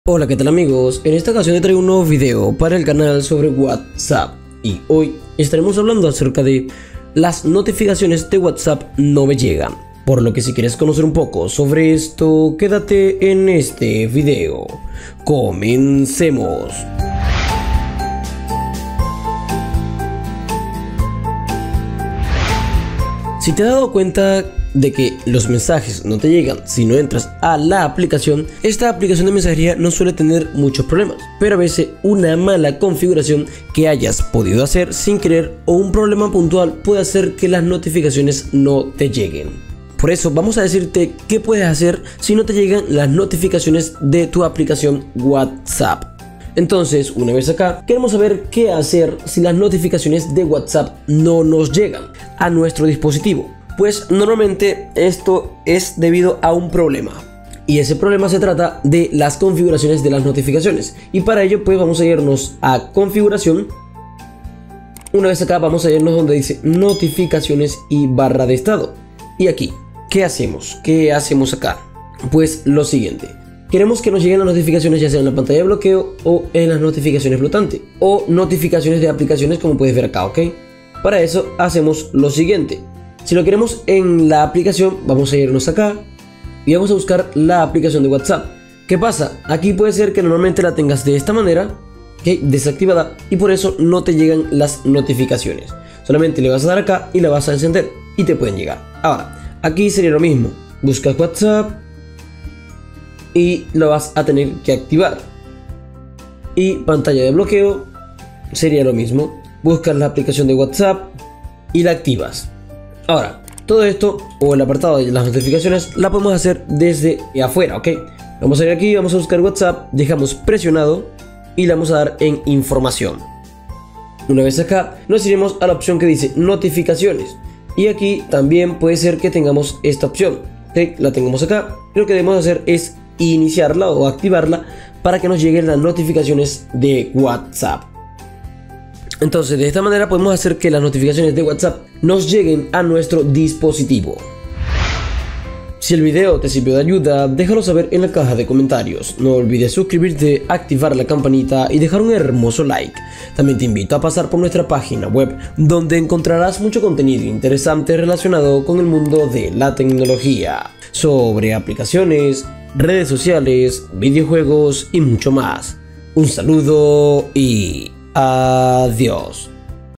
Hola, ¿qué tal amigos? En esta ocasión te traigo un nuevo video para el canal sobre WhatsApp y hoy estaremos hablando acerca de las notificaciones de WhatsApp no me llegan. Por lo que si quieres conocer un poco sobre esto, quédate en este video. Comencemos. Si te has dado cuenta de que los mensajes no te llegan si no entras a la aplicación, esta aplicación de mensajería no suele tener muchos problemas, pero a veces una mala configuración que hayas podido hacer sin querer o un problema puntual puede hacer que las notificaciones no te lleguen. Por eso vamos a decirte qué puedes hacer si no te llegan las notificaciones de tu aplicación WhatsApp. Entonces, una vez acá, queremos saber qué hacer si las notificaciones de WhatsApp no nos llegan a nuestro dispositivo. Pues normalmente esto es debido a un problema, y ese problema se trata de las configuraciones de las notificaciones, y para ello pues vamos a irnos a configuración. Una vez acá vamos a irnos donde dice notificaciones y barra de estado, y aquí ¿qué hacemos? ¿Qué hacemos acá? Pues lo siguiente: queremos que nos lleguen las notificaciones ya sea en la pantalla de bloqueo o en las notificaciones flotantes o notificaciones de aplicaciones, como puedes ver acá, ¿ok? Para eso hacemos lo siguiente: si lo queremos en la aplicación, vamos a irnos acá y vamos a buscar la aplicación de WhatsApp. ¿Qué pasa? Aquí puede ser que normalmente la tengas de esta manera, ¿okay?, desactivada, y por eso no te llegan las notificaciones. Solamente le vas a dar acá y la vas a encender y te pueden llegar. Ahora, aquí sería lo mismo: buscas WhatsApp y lo vas a tener que activar, y pantalla de bloqueo sería lo mismo: buscas la aplicación de WhatsApp y la activas. Ahora, todo esto o el apartado de las notificaciones la podemos hacer desde afuera, ¿ok? Vamos a ir aquí, vamos a buscar WhatsApp, dejamos presionado y le vamos a dar en información. Una vez acá nos iremos a la opción que dice notificaciones, y aquí también puede ser que tengamos esta opción, ¿ok? La tengamos acá, y lo que debemos hacer es iniciarla o activarla para que nos lleguen las notificaciones de WhatsApp. Entonces, de esta manera podemos hacer que las notificaciones de WhatsApp nos lleguen a nuestro dispositivo. Si el video te sirvió de ayuda, déjalo saber en la caja de comentarios. No olvides suscribirte, activar la campanita y dejar un hermoso like. También te invito a pasar por nuestra página web, donde encontrarás mucho contenido interesante relacionado con el mundo de la tecnología, sobre aplicaciones, redes sociales, videojuegos y mucho más. Un saludo y adiós.